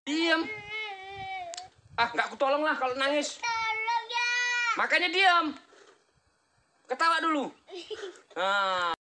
Diam. Ah, nggak aku tolong lah kalau nangis. Tolong ya. Makanya diam. Ketawa dulu. Nah.